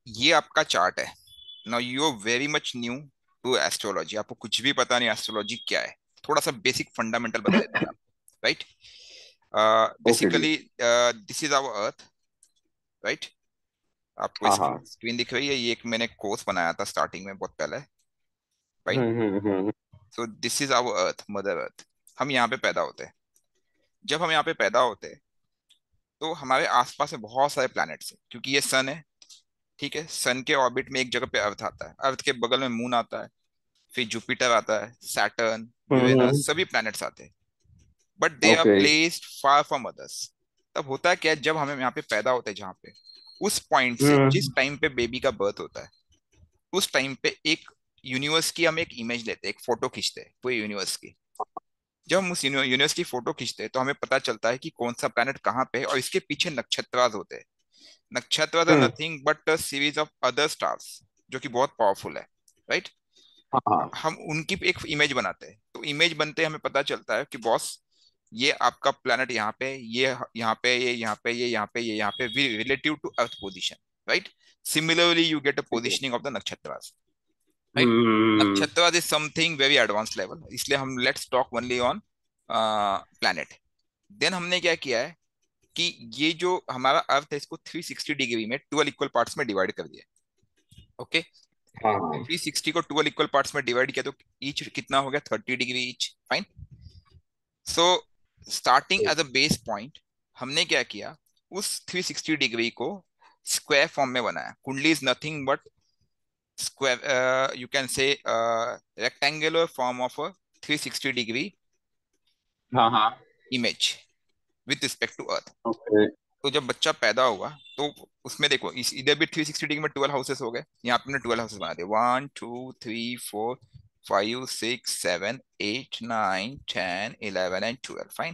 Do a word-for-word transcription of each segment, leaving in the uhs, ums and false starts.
ये आपका चार्ट है। Now you are very much new to astrology, आपको कुछ भी पता नहीं एस्ट्रोलॉजी क्या है। थोड़ा सा बेसिक फंडामेंटल बता देते हैं आपको, राइट। ओके जी। Basically this is our earth, right. आपको हाँ स्क्रीन हाँ। स्क्रीन दिख रही है, ये एक मैंने कोर्स बनाया था स्टार्टिंग में बहुत पहले, hmm fine. Hmm hmm so this is our earth, mother earth. हम यहाँ पे पैदा होते हैं। जब हम यहाँ पे पैदा होते हैं तो हमारे आसपास में बहुत सारे प्लैनेट्स हैं, क्योंकि ये सन है। ठीक है, सन के ऑर्बिट में एक जगह पे अर्थ आता है, अर्थ के बगल में मून आता है, फिर जुपिटर आता है, सैटर्न, हम्म यूरेनस, हम्म, सभी प्लैनेट्स आते हैं। But they are okay. Placed far from others. तब होता है क्या, जब हम यहाँ पे पैदा होते हैं, जहाँ पे उस पॉइंट से जिस हम्म टाइम पे बेबी का बर्थ होता है, उस टाइम पे एक यूनिवर्स की हम एक इमेज लेते हैं, एक फोटो खींचते हैं पूरे यूनिवर्स की। जब हम उस यूनिवर्स की फोटो खींचते हैं तो हमें पता चलता है कि कौन सा प्लैनेट कहाँ पे है, और इसके पीछे नक्षत्रास होते हैं। Nakshatra are hmm, nothing but a series of other stars, जो कि बहुत पावरफुल है, राइट। हाँ हाँ। हम उनकी एक इमेज बनाते हैं, तो इमेज बनते हमें पता चलता है कि बॉस, ये आपका प्लैनेट यहाँ पे, ये यहाँ पे, ये यहाँ पे, ये यहाँ पे, ये यहाँ पे, relative to earth position, right. Similarly you get a ठीक है। Positioning of the nakshatras, right. Hmm nakshatras is something very advance level, इसलिए हम let's talk only on planet. Then हमने क्या किया है कि ये जो हमारा अर्थ है, इसको थ्री सिक्सटी डिग्री में ट्वेल्व इक्वल पार्ट्स में डिवाइड कर दिया। ओके, हाँ हाँ। थ्री सिक्सटी को ट्वेल्व इक्वल पार्ट्स में डिवाइड किया तो ईच कितना हो गया, thirty degree each, fine. So starting as a base point, हमने क्या किया, उस थ्री सिक्सटी डिग्री को स्क्वायर फॉर्म में बनाया। Kundli is nothing but square, you can say rectangular form of a three sixty degree हाँ हाँ। Image with respect to earth. Okay. तो जब बच्चा पैदा हुआ तो उसमें देखो, इस इधर भी थ्री सिक्सटी डिग्री में ट्वेल्व हाउसेस हो गए, यहाँ पे ट्वेल्व हाउसेस बना दिए, one two three four five six seven eight nine ten eleven and twelve, fine.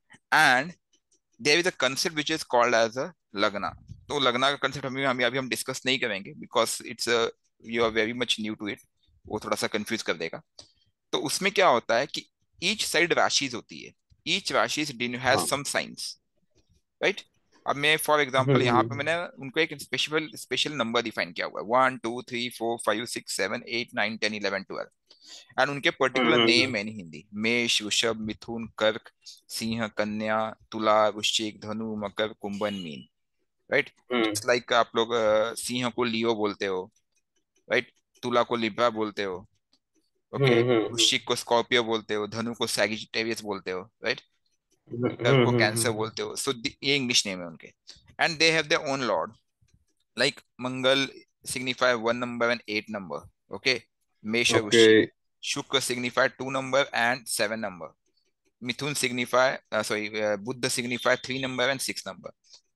And there is a concept which is called as a lagna. तो लगना का कंसेप्ट हमें अभी अभी हम डिस्कस नहीं करेंगे, because it's you are very much new to it, वो थोड़ा सा कंफ्यूज कर देगा। तो उसमें क्या होता है कि ईच साइड राशिज होती है, ईच राशिज हैज हाँ। Some science, right. अब मैं फॉर हम्म एग्जांपल यहाँ पे हम्म मैंने उनको एक स्पेशल स्पेशल नंबर डिफाइन किया हुआ है, one two three four five six seven eight nine ten eleven twelve. And उनके पर्टिकुलर हम्म नेम हम्म है इन हिंदी, मेष, वृषभ, मिथुन, कर्क, सिंह, कन्या, Tula, Vrishchik, Dhanu, Makar, Kumbh and Meen, right. Hmm just like आप लोग अ, सिंह को लियो बोलते हो, राइट। तुला को लिब्रा बोलते हो, ओके। हम्म हम्म वृश्चिक को स्कॉर्पियो बोलते हो, धनु को सैजिटेरियस बोलते हो, राइट। हम्म कर्क हम्म को हम्म कैंसर हम्म, बोलते हो। सो ये इंग्लिश नेम है उनके। And they have their own lord, like Mangal signify one number and eight number. Okay. Mesha okay. Vrushik. Shukra signify two number and seven number. Mithun signify, uh, sorry, uh, Buddha signify three number and six number.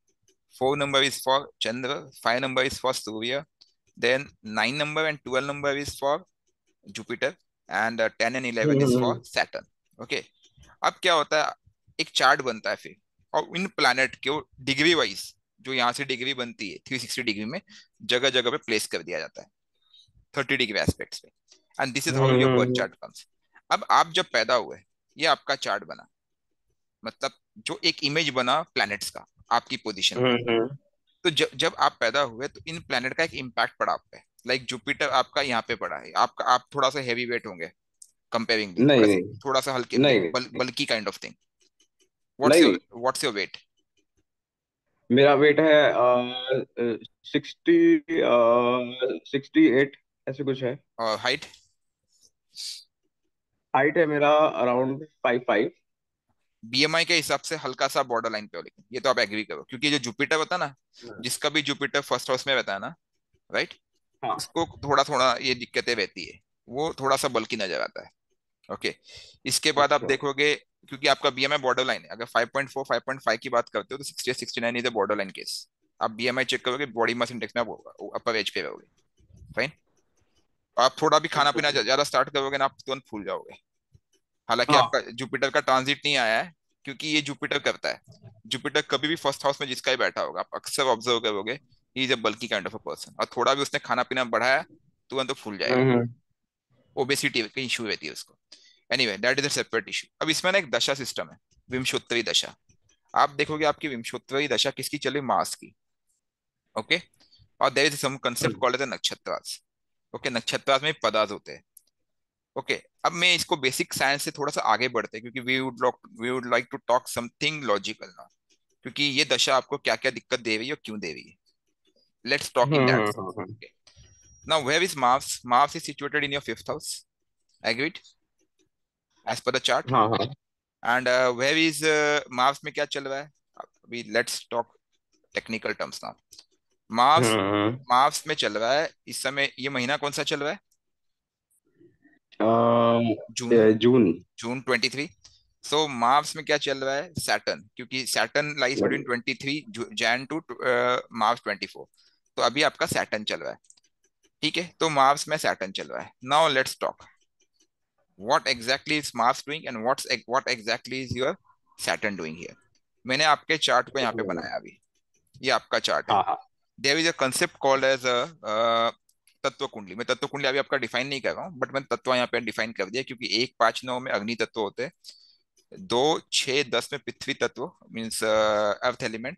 Four number is for Chandra, five number is for Surya. Then nine number and twelve number is for Jupiter, and uh, ten and eleven hmm is hmm for Saturn. Okay. अब क्या होता है, एक chart बनता है फिर, और इन प्लैनेट को डिग्री वाइज, जो यहाँ से डिग्री बनती है थ्री सिक्सटी डिग्री में, जगह जगह पे प्लेस कर दिया जाता है थर्टी डिग्री एस्पेक्ट्स पे। And this is how hmm your birth hmm, chart comes. अब आप जब पैदा हुए, ये आपका चार्ट बना, मतलब जो एक इमेज बना प्लैनेट्स का आपकी पोजीशन हम्म, पे। हम्म, तो जब जब आप पैदा हुए तो इन प्लैनेट का एक इम्पैक्ट पड़ा आप पे। लाइक जुपिटर आपका यहाँ पे पड़ा है, आपका आप थोड़ा सा हैवी वेट होंगे कंपेयरिंगली, नहीं थोड़ा सा नहीं थोड़ा सा हल्के, नहीं लाइक बल, नहीं बल्कि काइंड ऑफ थिंग। व्हाट्स नहीं योर नहीं। What's your weight? मेरा वेट है सिक्सटी सिक्सटी एट, ऐसे कुछ है। और हाइट? हाइट है मेरा अराउंड फाइव फाइव। बीएमआई के हिसाब से हल्का सा बॉर्डर लाइन पे हो, लेकिन ये तो आप एग्री करो, क्योंकि जो जुपिटर होता है ना, जिसका भी जुपिटर फर्स्ट हाउस में रहता है ना, राइट, हाँ। उसको थोड़ा थोड़ा ये दिक्कतें रहती है, वो थोड़ा सा बल्कि नजर आता है। ओके। इसके बाद आप अच्छा। देखोगे, क्योंकि आपका बीएमआई बॉर्डर लाइन है, अगर five point four five point five की बात करते हो तो sixty sixty nine is a border line case. आप बीएमआई चेक करोगे, बॉडी मास इंडेक्स में आप अपर एज पे रहोगे, फाइन। आप थोड़ा भी खाना पीना ज्यादा स्टार्ट करोगे ना, आप तुरंत फूल जाओगे। हालांकि हाँ आपका जुपिटर का ट्रांजिट नहीं आया है, क्योंकि ये जुपिटर करता है। जुपिटर कभी भी फर्स्ट हाउस में जिसका ही बैठा होगा, आप अक्सर ऑब्जर्व करोगे, he is a bulky kind of a person, और थोड़ा भी उसने खाना पीना बढ़ाया तुरंत तो फूल जाएगा। हम्म हम्म, ओबेसिटी की इशू रहती है उसको। Anyway that is a separate issue. अब इसमें ना एक दशा सिस्टम है, विमशोत्तरी दशा। आप देखोगे आपकी विमशोत्तरी दशा किसकी चल रही, मार्स की, ओके। और there is some concept called as nakshatras. Okay, नक्षत्रास में पदार्थ होते हैं। ओके, अब मैं इसको बेसिक साइंस से थोड़ा सा आगे बढ़ते हैं, क्योंकि we would we would like to talk something logical now, क्योंकि ये दशा आपको क्या क्या दिक्कत दे रही है और क्यों दे रही है। Let's talk hmm in that hmm hmm sense. Hmm. Now where is Mars? Mars is situated in your fifth house, agreed, as per the chart. हाँ हाँ। एंड वेयर इज मार्स में क्या चल रहा है? अभी let's talk technical terms now. Mars hmm Mars में चल रहा है इस समय, ये महीना कौन सा चल रहा है? Hmm. June. Uh, June. June twenty three. So Mars में क्या चल रहा है? सैटर्न, क्योंकि Saturn lies between twenty three Jan to March twenty four. तो अभी आपका सैटर्न चल रहा है, ठीक है? तो मार्स में सैटर्न चल रहा है। Now let's talk what exactly is Mars doing and what's what exactly is your Saturn doing here. मैंने आपके चार्ट को यहाँ पे हम्म, बनाया अभी, ये आपका चार्ट है। हाँ हाँ। There is a concept called as a tattva kundli. मैं तत्व कुंडली अभी आपका डिफाइन नहीं कर रहा हूँ, बट मैंने तत्व यहाँ पे डिफाइन कर दिया, क्योंकि एक पांच नौ में अग्नि तत्व होते हैं, दो छः दस में पृथ्वी तत्व मीन्स अर्थ एलिमेंट,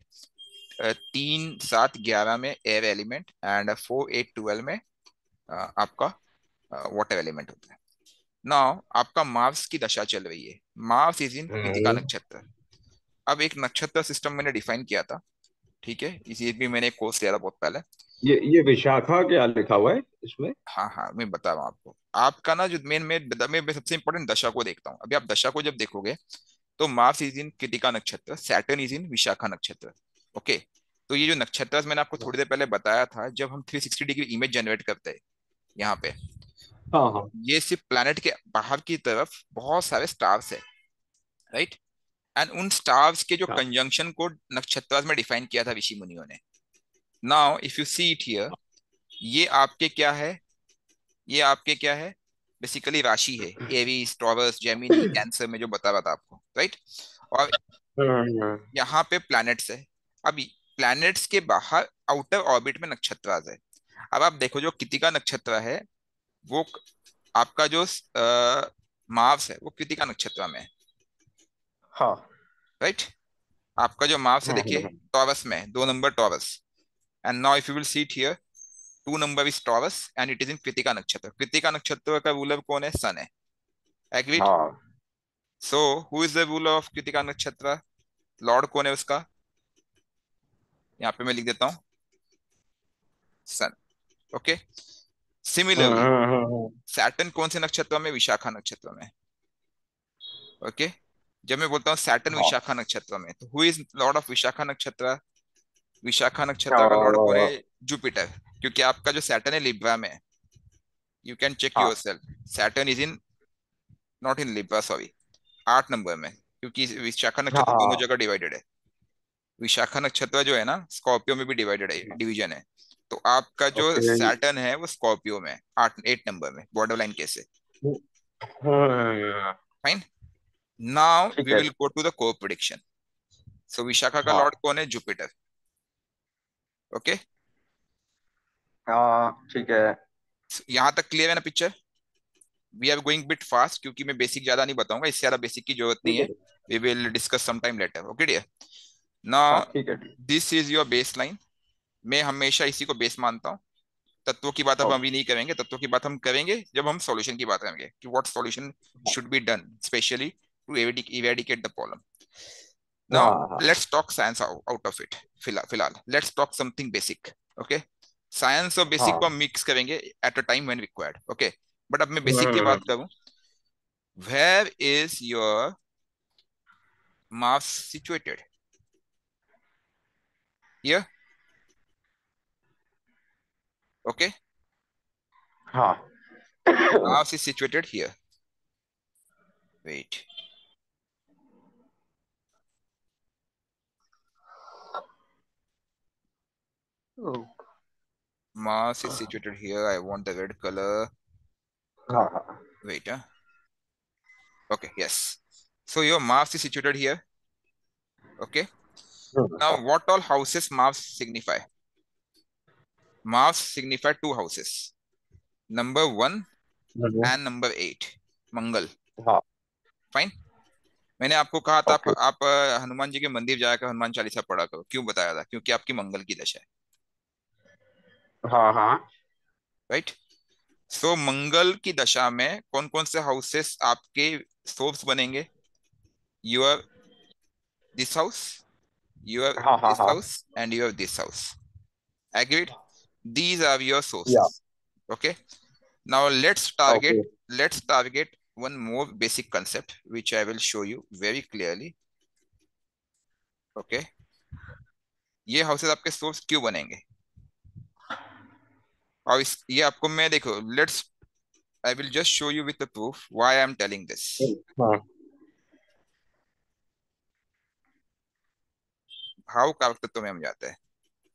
तीन सात ग्यारह में air element, and four eight twelve में अ, आपका वाटर एलिमेंट होता है। नाउ आपका मार्स की दशा चल रही है, Mars is in Krittika hmm. Nakshatra. अब एक नक्षत्र सिस्टम मैंने डिफाइन किया था, ठीक है, इसी भी मैंने एक कोर्स लिया था बहुत पहले। ये ये विशाखा क्या लिखा हुआ है इसमें? हाँ हाँ, मैं बता रहा हूँ आपको। आपका ना जो मेन में मैं मैं सबसे इंपॉर्टेंट दशा को देखता हूँ। अभी आप दशा को जब देखोगे, तो मार्स इज इन कृतिका नक्षत्र, सैटर्न इज इन विशाखा नक्षत्र। ओके, तो ये जो नक्षत्र मैंने आपको थोड़ी देर पहले बताया था, जब हम three sixty degree image generate करते हैं यहाँ पे, हाँ हाँ ये सिर्फ प्लैनेट के बाहर की तरफ बहुत सारे स्टार्स है, राइट? एंड उन स्टार्स के जो हाँ कंजंक्शन को नक्षत्र में डिफाइन किया था ऋषि मुनियों ने। Now if you see it here, ये आपके क्या है? ये आपके क्या है? बेसिकली राशि है, एरीज, टॉरस, जेमिनी, कैंसर में जो बता रहा था आपको, राइट? और हम्म, यहाँ पे प्लैनेट्स है। अभी प्लैनेट्स के बाहर आउटर ऑर्बिट में नक्षत्र है। अब आप देखो, जो कृत्तिका नक्षत्र है, वो क- आपका जो मार्स है वो कृत्तिका नक्षत्र में है, हाँ। राइट? आपका जो मार्स है, हम्म देखिए, हम्म, टॉरस में है, दो number Taurus. And now if you will see it here, two number is Taurus and it is in Krittika nakshatra. Krittika नक्षत्र का रूलर कौन है? सन है, एग्रीड? हाँ। So who is the ruler of Krittika nakshatra? Lord कौन है उसका? यहाँ पे मैं लिख देता हूँ, sun. Okay, hmm similarly hmm, hmm, Saturn कौन से नक्षत्र में? विशाखा नक्षत्र में। ओके, जब मैं बोलता हूँ सैटर्न हाँ। विशाखा नक्षत्र में, तो who is lord of Vishakha nakshatra? Vishakha अ, नक्षत्र का लॉर्ड कौन है? जुपिटर, क्योंकि आपका जो सैटर्न है लिब्रा में है। यू कैन चेक योर हाँ self, Saturn is in, not in Libra, sorry, आठ नंबर में, क्योंकि विशाखा नक्षत्र दोनों हाँ। जगह डिवाइडेड है। विशाखा नक्षत्र जो है ना, स्कॉर्पियो में भी डिवाइडेड है, डिवीजन है। तो आपका जो ओके। सैटर्न है वो स्कॉर्पियो में है, आठ एट नंबर में, बॉर्डर लाइन कैसे। हम्म। फाइन। नाउ ठीक वी है। Will go to the core prediction. So Vishakha का लॉर्ड हाँ कौन है? जुपिटर। ओके, हाँ ठीक है। यहाँ तक क्लियर है ना picture? We are going bit fast, क्योंकि मैं बेसिक ज्यादा नहीं बताऊंगा, इससे ज्यादा बेसिक की जरूरत नहीं ठीक है। है। We will discuss some time later, okay dear. हाँ नाउ ठीक है ठीक है। This is your base line. मैं हमेशा इसी को बेस मानता हूँ। तत्वों की बात अब हम ओके। अभी नहीं करेंगे, तत्वों की बात हम करेंगे जब हम सॉल्यूशन की बात करेंगे, कि what solution should be done specially to eradicate the problem. Now हाँ हाँ let's talk science out of it. फिलहाल फिलहाल let's talk something basic. Okay, science और बेसिक को हम हाँ। मिक्स करेंगे at a time when required. Okay, but अब मैं बेसिक की हम्म। बात करूं, where is your Mars situated? Here. Okay, हाँ। Mars is situated here. Wait, Mars is situated here, I want the red colour. हाँ हाँ। Wait, huh? Okay, yes. So your Mars is situated here. Okay. Hmm, Now, हाँ। what all houses Mars signify? Mars signify two houses. Number one hmm, and number eight. मंगल। हाँ। Fine. मैंने आपको कहा था, आप, okay. आप अ, हनुमान जी के मंदिर जाकर हनुमान चालीसा पढ़ा करो। क्यों बताया था? क्योंकि आपकी मंगल की दशा है। हाँ हाँ। राइट। सो मंगल की दशा में कौन कौन से हाउसेस आपके सोर्स बनेंगे? यूर दिस हाउस, यूर हाँ हाँ दिस हाँ। House and your this house. Agreed? These are your yeah. Sources. Okay, now let's okay. target let's target one more basic concept which I will show you very clearly. Okay, ये houses आपके source क्यों बनेंगे? और इस ये आपको मैं देखो, let's I will just show you with the proof why I am telling this. हाँ भाव कारक तत्व में हम जाते हैं।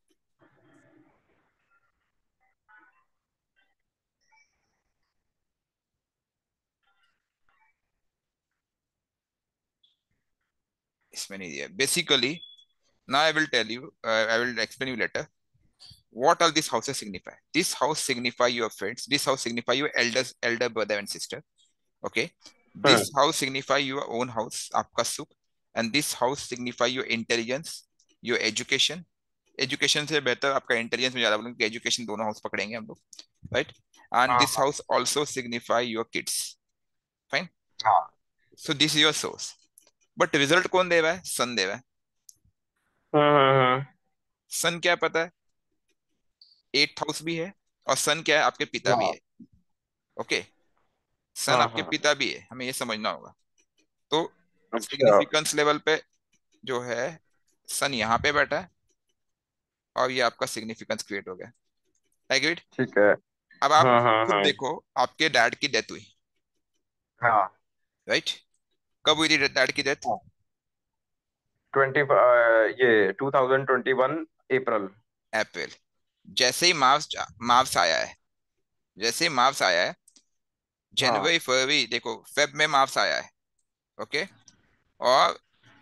इसमें नहीं दिया basically. Now I will tell you, I will explain you later what all these houses signify. This house signify your friends, this house signify your elders, elder brother and sister. Okay, this हाँ house signify your own house, आपका सुख, and this house signify your intelligence, your education. Education से बेहतर आपका intelligence में ज्यादा बोलेंगे, education दोनों हाउस पकड़ेंगे हम लोग, राइट। एंड हाँ this house also signify your kids. Fine. हाँ। So this is your source. But result कौन दे रहा है? सन दे रहा है। हाँ हाँ हाँ सन क्या पता है? एट्थ हाउस भी है, और सन क्या है? आपके पिता भी हाँ है। ओके, सन हाँ आपके हाँ। पिता भी है, हमें ये समझना होगा। तो अच्छा। सिग्निफिकेंस लेवल पे जो है, सन यहाँ पे बैठा है, और ये आपका सिग्निफिकेंस क्रिएट हो गया। एग्रीड? ठीक है। अब आप हाँ हाँ खुद हाँ देखो, आपके डैड की डेथ हुई, हाँ राइट? कब हुई थी डैड की डेथ? हाँ। ट्वेंटी ये two thousand twenty one April. April. जैसे ही मार्च मार्च आया है, जैसे ही मार्च आया है, हाँ जनवरी फरवरी देखो, फेब में मार्च आया है। ओके, और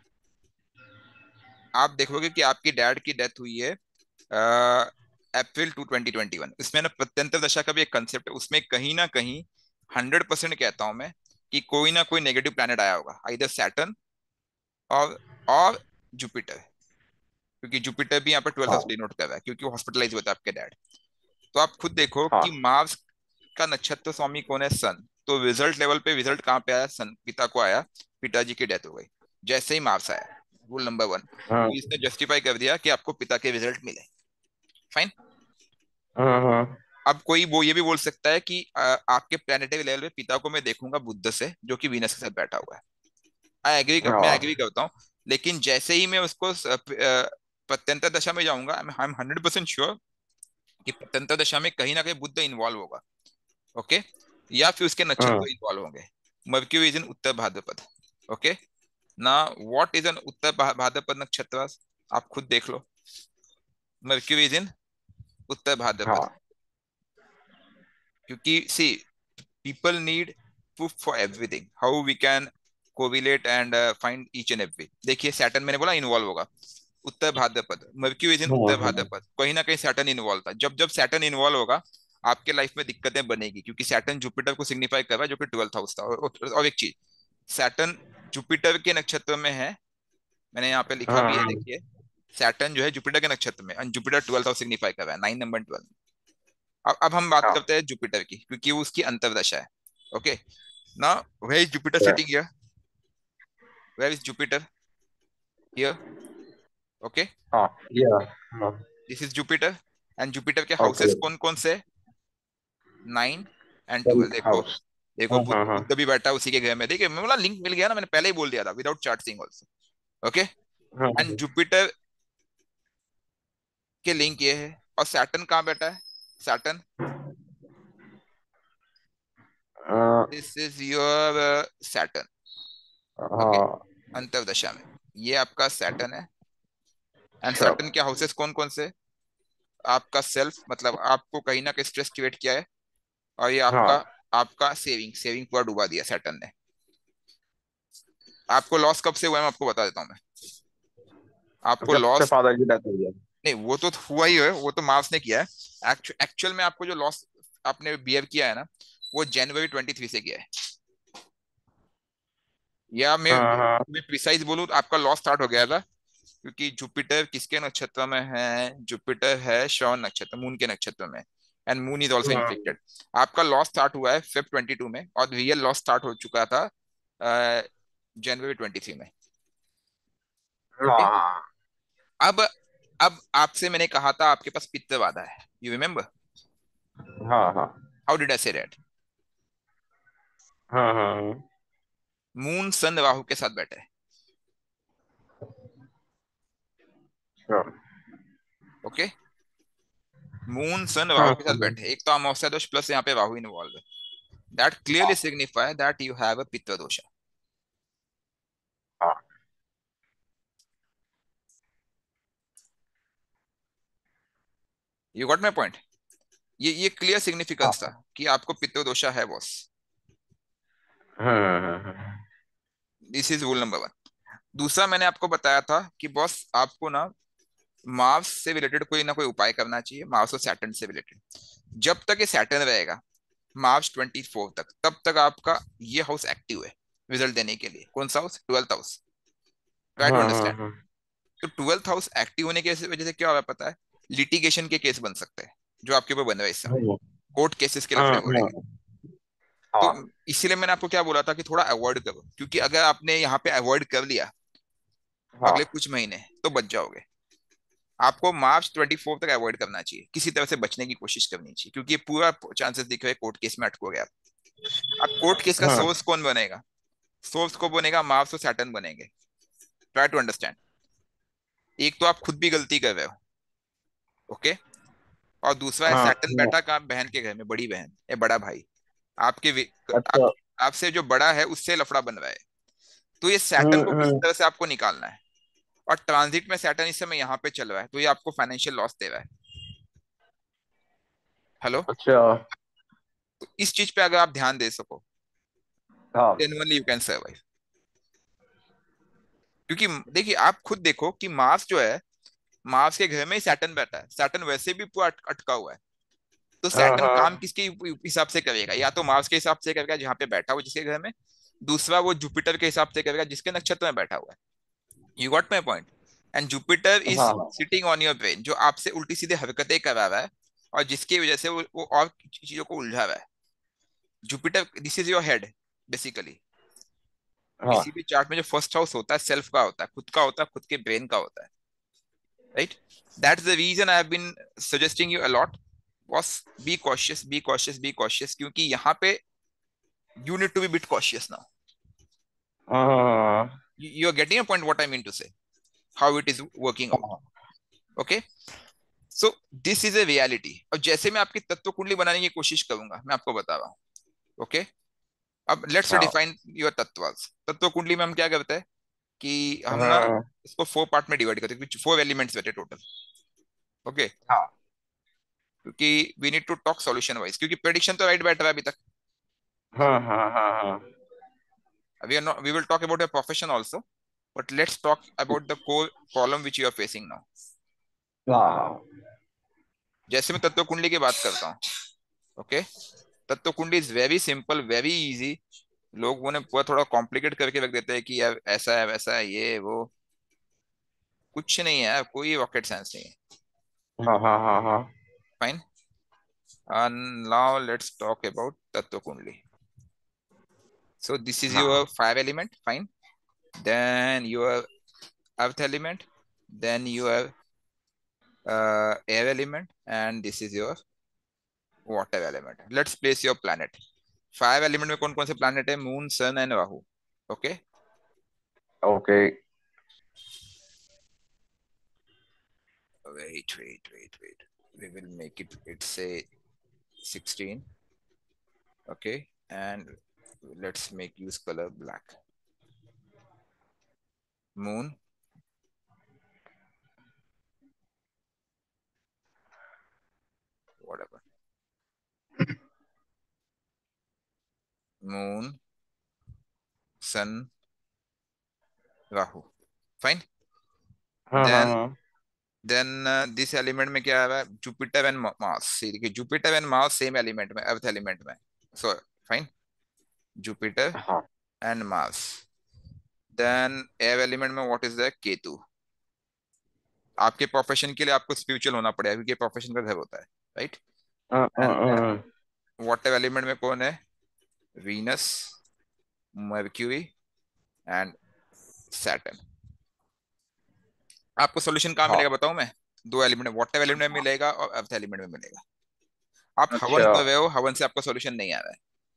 आप देखोगे कि आपकी डैड की डेथ हुई है April two twenty twenty one. इसमें ना प्रत्यंतर दशा का भी एक कंसेप्ट है, उसमें कहीं ना कहीं हंड्रेड परसेंट कहता हूं मैं कि कोई ना कोई नेगेटिव प्लैनेट आया होगा, आइदर सैटर्न और और जुपिटर। क्योंकि जुपिटर भी यहाँ पर ट्वेल्थ हाउस हाँ डिनोट कर रहा है, क्योंकि वो हॉस्पिटलाइज हुआ था आपके डैड। तो आप खुद देखो कि हाँ मार्स का नक्षत्र स्वामी कौन है? सन। तो रिजल्ट लेवल पे रिजल्ट कहाँ पे आया? सन, पिता को आया, पिताजी की डेथ हो गई जैसे ही मार्स आया। रूल नंबर वन, हाँ तो इसने जस्टिफाई कर दिया कि आपको पिता के रिजल्ट मिले। फाइन। हाँ हाँ अब कोई वो ये भी बोल सकता है कि अ, आपके प्लेनेटरी लेवल पे पिता को मैं देखूंगा बुध से, जो कि वीनस के साथ बैठा हुआ है। आई एग्री, मैं हाँ एग्री करता हूँ। लेकिन जैसे ही मैं उसको स- अ, प्रत्यंतर दशा में जाऊंगा, I am hundred percent sure कि प्रत्यंतर दशा में कहीं ना कहीं बुध इन्वॉल्व होगा। ओके, या फिर उसके हाँ नक्षत्र इन्वॉल्व होंगे। Mercury is in Uttar Bhadrapad. Okay, ना व्हाट इज एन उत्तर भा- भाद्रपद नक्षत्र? आप खुद देख लो। Mercury is in Uttar Bhadrapad. हाँ क्योंकि see, people need proof for everything, how we can correlate and uh, find each and every। देखिए सैटर्न मैंने बोला इन्वॉल्व होगा, उत्तर भाद्रपद, मर्क्यूरी इज इन हाँ उत्तर हाँ भाद्रपद, कहीं ना कहीं सैटर्न इन्वॉल्व था। जब जब सैटर्न इन्वॉल्व होगा, आपके लाइफ में दिक्कतें बनेगी, क्योंकि सैटर्न जुपिटर को सिग्निफाई कर रहा है, जो कि ट्वेल्थ हाउस था। और, और, और एक चीज, सैटर्न जुपिटर के नक्षत्र में है, मैंने यहाँ पे लिखा भी है, हाँ देखिए। सैटर्न जो है जुपिटर के नक्षत्र में, और जुपिटर ट्वेल्थ हाउस सिग्निफाई कर रहा है, नाइन नंबर ट्वेल्व। अब अब हम बात हाँ करते हैं जुपिटर की, क्योंकि वो उसकी अंतर्दशा है। ओके, ना वेयर इज जुपिटर हाँ sitting here? Where is Jupiter? Here. Okay, हाँ। या। हाँ। This is Jupiter. And Jupiter के ओके। हाउसेस कौन कौन से? Nine and twelve. टेंथ देखो, हाउस। देखो हाँ बुध हाँ हाँ बुध भी बैठा है उसी के घर में। देखिए मैं बोला लिंक मिल गया ना, मैंने पहले ही बोल दिया था without chart seeing also. Okay, हाँ एंड जुपिटर के लिंक ये है। और सैटर्न कहाँ बैठा है? सैटर्न, हाँ this is your Saturn. Okay, हाँ। अंतर्दशा में ये आपका सैटर्न है। एंड अच्छा। सैटर्न के हाउसेस कौन कौन से? आपका सेल्फ, मतलब आपको कहीं ना कहीं स्ट्रेस क्रिएट किया है, और ये हाँ। आपका आपका सेविंग सेविंग पूरा डुबा दिया सैटर्न ने। आपको लॉस कब से हुआ है, मैं आपको बता देता हूँ मैं। आपको जब से लॉस, फादर की डेथ हुई है। नहीं वो तो हुआ ही है, वो तो मार्स ने किया है। एक्चुअल में आपको जो लॉस आपने बिहेव किया है ना, वो जनवरी ट्वेंटी थ्री से किया है। या मैं हाँ हाँ मैं प्रिसाइज बोलूँ तो आपका लॉस स्टार्ट हो गया था क्योंकि जुपिटर किसके नक्षत्र में है? जुपिटर है श्रवण नक्षत्र, मून के नक्षत्र में, एंड मून इज ऑल्सो हाँ इन्फ्लिक्टेड। आपका लॉस स्टार्ट हुआ है फेब ट्वेंटी टू में, और रियल लॉस स्टार्ट हो चुका था जनवरी ट्वेंटी थ्री में। ओके। हाँ अब अब आपसे मैंने कहा था आपके पास पित्त बाधा है, यू रिमेम्बर? हाँ हाँ how did I say that? हाँ हाँ मून सन राहु के साथ बैठे। हाँ ओके। मून सन राहु हाँ के साथ बैठे, एक तो अमावस्या दोष प्लस यहाँ पे राहु इन्वॉल्व है। That clearly signify that you have a pitta dosha. हाँ यू गॉट माई पॉइंट? ये ये क्लियर हाँ सिग्निफिकेंस था कि आपको पित्त दोषा है बॉस। हाँ हाँ हाँ this is rule number one. दूसरा मैंने आपको बताया था कि बॉस आपको ना मार्स से रिलेटेड कोई ना कोई उपाय करना चाहिए, मार्स और सैटर्न से रिलेटेड। जब तक ये सैटर्न रहेगा मार्च ट्वेंटी फोर तक, तब तक आपका ये हाउस एक्टिव है रिजल्ट देने के लिए। कौन सा house? Twelfth house. Try to हाँ हाँ अंडरस्टैंड। हाँ तो ट्वेल्थ हाउस एक्टिव होने की वजह से क्या होगा पता है? लिटिगेशन के केस बन सकते हैं जो आपके ऊपर बन रहे हैं इस समय। कोर्ट केसेस के लफड़े हाँ उड़ेंगे। तो हाँ इसीलिए मैंने आपको क्या बोला था कि थोड़ा अवॉइड करो, क्योंकि अगर आपने यहाँ पे अवॉइड कर लिया अगले हाँ कुछ महीने तो बच जाओगे। आपको मार्च ट्वेंटी फोर तक अवॉइड करना चाहिए, किसी तरह से बचने की कोशिश करनी चाहिए, क्योंकि ये पूरा चांसेस दिख रहे हैं कोर्ट केस में अटकोगे आप। अब कोर्ट केस का हाँ सोर्स कौन बनेगा? सोर्स को बनेगा मार्स और सैटर्न बनेंगे। Try to understand. एक तो आप खुद भी गलती कर रहे हो। ओके। और दूसरा है हाँ सैटर्न हाँ, बैठा कहाँ? बहन के घर में, बड़ी बहन या बड़ा भाई। आपके वे- आप, अच्छा। आपसे जो बड़ा है उससे लफड़ा बन रहा है। तो ये सैटर्न हम्म को किसी हम्म तरह से आपको निकालना है। और ट्रांजिट में सैटर्न इस समय यहाँ पे चल रहा है, तो ये आपको फाइनेंशियल लॉस दे रहा है। हेलो। अच्छा। तो इस चीज पे अगर आप ध्यान दे सको हाँ then only you can survive. क्योंकि देखिए आप खुद देखो कि मार्स जो है, मार्स के घर में ही सैटर्न बैठा है। सैटर्न वैसे भी पूरा अट, अटका हुआ है। तो हाँ सैटर्न काम हाँ किसके हिसाब से करेगा? या तो मार्स के हिसाब से करेगा जहां पे बैठा हुआ जिसके घर में। दूसरा वो जुपिटर के हिसाब से करेगा जिसके नक्षत्र में बैठा हुआ है। You got my point? And Jupiter is हाँ सिटिंग ऑन योर ब्रेन, जो आपसे उल्टी सीधे हरकतें करा रहा है और जिसकी वजह से वो, वो और चीजों को उलझा रहा है। Jupiter this is your head basically. हाँ किसी भी चार्ट में जो फर्स्ट हाउस होता है सेल्फ का होता है, खुद का होता है, खुद के ब्रेन का होता है। Right. That's the reason I have been suggesting you a lot, boss. Be cautious, be cautious, be cautious, क्योंकि यहाँ पे you need to be bit cautious now. हाँ you are getting a point what I mean to say, how it is working out. हाँ okay. So this is a reality. और जैसे मैं आपकी तत्व कुंडली बनाने की कोशिश करूंगा, मैं आपको बता रहा हूँ। ओके। अब लेट्स हाँ डिफाइन योर तत्वास। तत्व कुंडली में हम क्या करते हैं कि हम ना हाँ इसको फोर पार्ट में डिवाइड करते हैं, फोर एलिमेंट्स रहते हैं टोटल। ओके। हाँ क्योंकि we need to talk solution wise, क्योंकि प्रेडिक्शन तो राइट बैठ रहा है अभी तक। हाँ हाँ हाँ हाँ we are not, we will talk about your profession also, but let's talk about the core problem which you are facing now. हाँ जैसे मैं तत्व कुंडली की बात करता हूँ। Okay. Tattva kundali is very simple, very easy. लोग उन्हें पूरा थोड़ा कॉम्प्लिकेट करके रख देते हैं कि यार ऐसा है वैसा है ये वो। कुछ नहीं है यार, कोई रॉकेट साइंस नहीं है। हाँ हाँ हाँ हाँ fine. and now let's talk about tattva kundli. So this is your fire element, fine. Then your earth element, then your uh, air element, and this is your water element. Let's place your planet. Five element में कौन कौन से planet है? Moon, sun and Rahu. Okay. Okay. Wait, wait, wait, wait. We will make it, it's say sixteen. Okay. And let's make use color black. Moon, whatever. Moon, sun, Rahu. Fine. हाँ हाँ then हाँ then this element में क्या आ रहा है? Jupiter and Mars. देखिए Jupiter and Mars same element में, अर्थ एलिमेंट में। So fine. जुपिटर हाँ and Mars. Then air element में व्हाट इज द? केतु। आपके प्रोफेशन के लिए आपको स्पिरिचुअल होना पड़ेगा, क्योंकि प्रोफेशन का घर होता है, राइट। हाँ हाँ एंड हाँ। वाटर एलिमेंट में कौन है? Venus, Mercury and Saturn. आपको सोल्यूशन कहाँ हाँ, मिलेगा बताऊं मैं? दो एलिमेंट में, वाटर एलिमेंट में मिलेगा और अर्थ एलिमेंट में मिलेगा। आप हवन अच्छा। कर रहे हो, हवन से आपका सोल्यूशन नहीं आ रहा है।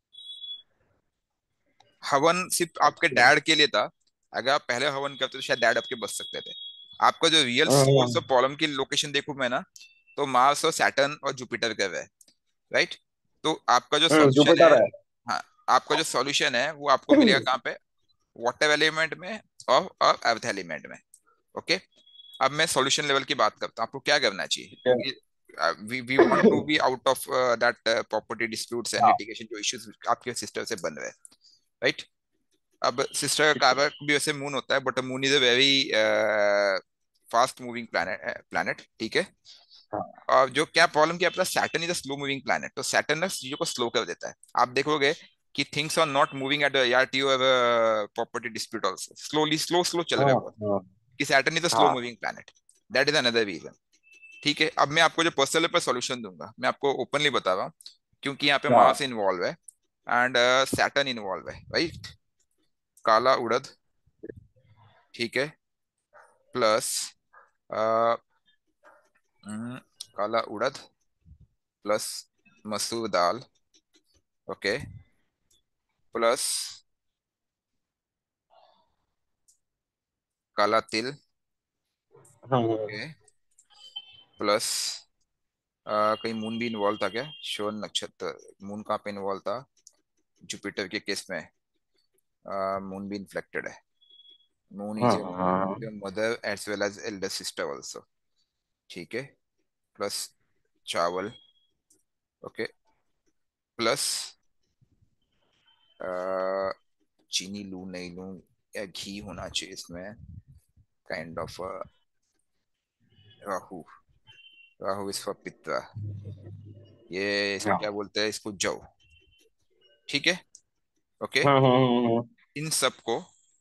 हवन सिर्फ आपके अच्छा। डैड के लिए था। अगर आप पहले हवन करते तो शायद डैड आपके बच सकते थे। आपका जो real source hmm, of problem की लोकेशन देखूं मैं ना, तो मार्स और सैटर्न और जुपिटर का है, राइट। तो आपका जो हम्म, सॉल्यूशन है, जुपिटर है। हाँ, आपका जो सॉल्यूशन है वो आपको मिलेगा कहाँ पे? वाटर एलिमेंट में और और अर्थ एलिमेंट में। ओके। अब मैं सॉल्यूशन लेवल की बात करता हूँ, आपको क्या करना चाहिए, ठीक है। क्योंकि we we want to be out of that property disputes and हाँ, लिटिगेशन जो इश्यूज आपके सिस्टर से बन रहे हैं, राइट। अब सिस्टर ठीक का है। कारक भी वैसे मून होता है, but moon is a very fast moving planet planet ठीक है। हाँ और जो क्या प्रॉब्लम किया पता, Saturn is a slow moving planet, तो सैटर्न ना चीजों को स्लो कर देता है। आप देखोगे कि things are not moving at यार you have property dispute also, slowly slow slow चल रहा हाँ है बहुत, हाँ कि सैटर्न इज अ स्लो हाँ moving planet. That is another reason. ठीक है, अब मैं आपको जो पर्सनल पर सॉल्यूशन दूंगा, मैं आपको ओपनली बता रहा हूँ, क्योंकि यहाँ पे मार्स हाँ इन्वॉल्व है एंड सैटर्न इन्वॉल्व है, राइट। काला उड़द, ठीक है, प्लस काला उड़द प्लस मसूर दाल, ओके, प्लस काला तिल, हाँ। ओके, प्लस कहीं मून भी इन्वॉल्व था क्या? श्योर नक्षत्र, मून कहाँ पे इन्वॉल्व था? जुपिटर के केस में मून भी इन्फ्लेक्टेड है। मून हाँ इज हाँ your mother as well as elder sister also, ठीक है, प्लस चावल, ओके, प्लस चीनी लूं नहीं लूं, या घी होना चाहिए इसमें, kind of Rahu, Rahu is for pitra, ये इसको क्या हाँ बोलते हैं, इसको जव, ठीक है, ओके। हाँ हाँ हाँ, हाँ। इन सब को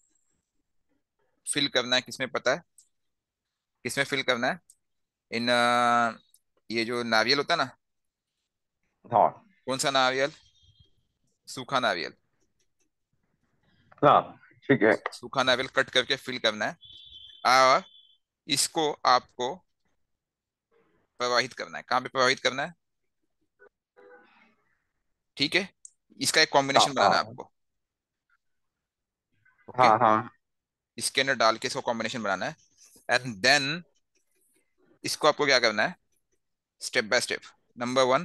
फिल करना है किसमें पता है? किसमें फिल करना है? इन अ, ये जो नारियल होता है ना, हाँ कौन सा नारियल? सूखा नारियल। हाँ, ठीक है। सूखा नारियल कट करके फिल करना है, और इसको आपको प्रवाहित करना है। कहाँ पे प्रवाहित करना है? ठीक है, इसका एक हाँ कॉम्बिनेशन बनाना है हाँ आपको, ओके। हाँ हाँ। इसके अंदर डाल के इसको कॉम्बिनेशन बनाना है, एंड देन इसको आपको क्या करना है, step by step. Number one,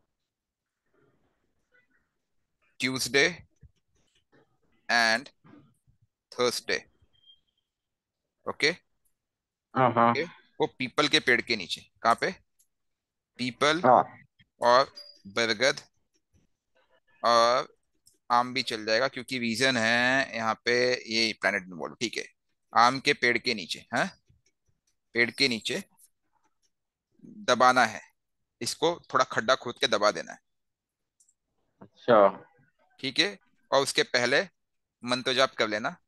Tuesday and Thursday, okay, हाँ हाँ ओके, वो पीपल के पेड़ के नीचे, कहाँ पे? पीपल हाँ। और बरगद और आम भी चल जाएगा, क्योंकि रीजन है यहाँ पे ये प्लेनेट इन्वॉल्व, ठीक है। आम के पेड़ के नीचे, हाँ, पेड़ के नीचे दबाना है, इसको थोड़ा खड्डा खोद के दबा देना है, अच्छा। ठीक है। और उसके पहले मंत्र जाप कर लेना,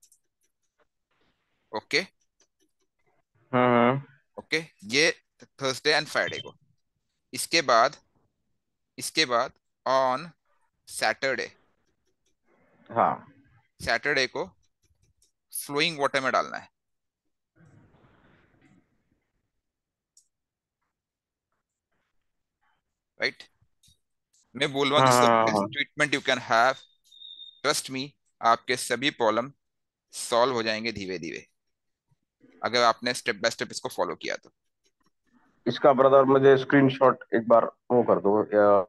ओके, हम्म। ओके। ये थर्सडे एंड फ्राइडे को। इसके बाद, इसके बाद ऑन सैटरडे, हाँ सैटरडे को फ्लोइंग वाटर में डालना है, राइट। मैं बोल रहा हूँ दिस इज द हाँ बेस्ट हाँ। Treatment you can have, trust me. आपके सभी प्रॉब्लम सॉल्व हो जाएंगे धीरे धीरे, अगर आपने स्टेप बाय स्टेप इसको फॉलो किया तो। इसका ब्रदर मुझे स्क्रीनशॉट एक बार वो कर दो या